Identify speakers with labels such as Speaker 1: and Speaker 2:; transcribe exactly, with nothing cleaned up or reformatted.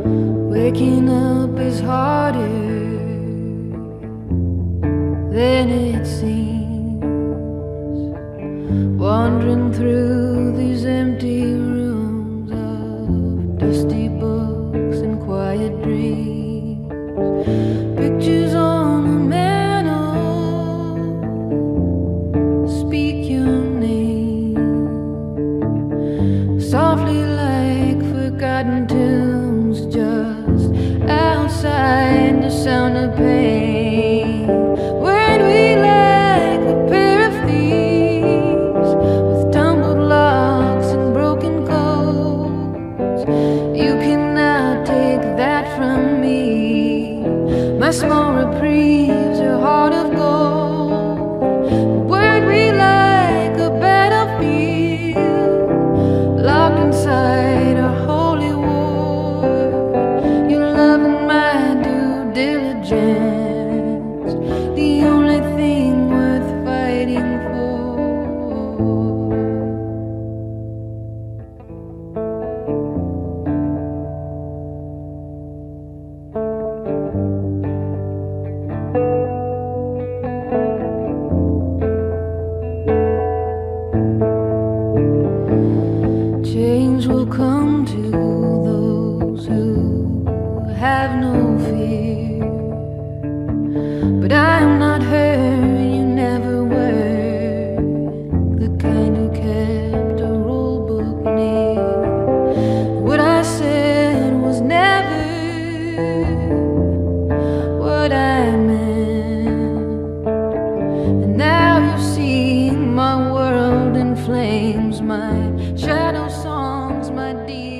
Speaker 1: Waking up is harder than it seems. Wandering through these empty rooms of dusty books and quiet dreams. Pictures on the mantle speak your name softly like forgotten tunes, just outside the sound of pain. Weren't we like a pair of thieves with tumbled locks and broken codes? You cannot take that from me. My small reprieves are heart of gold. Weren't we like a battlefield locked inside a holy war? Your love and my due diligence, the only thing worth fighting for. Change will come to those who have no fear, but I am not her, you never were the kind who kept a rule book near. What I said was never what I meant, and now you see my world in flames, my shadow songs, my dear.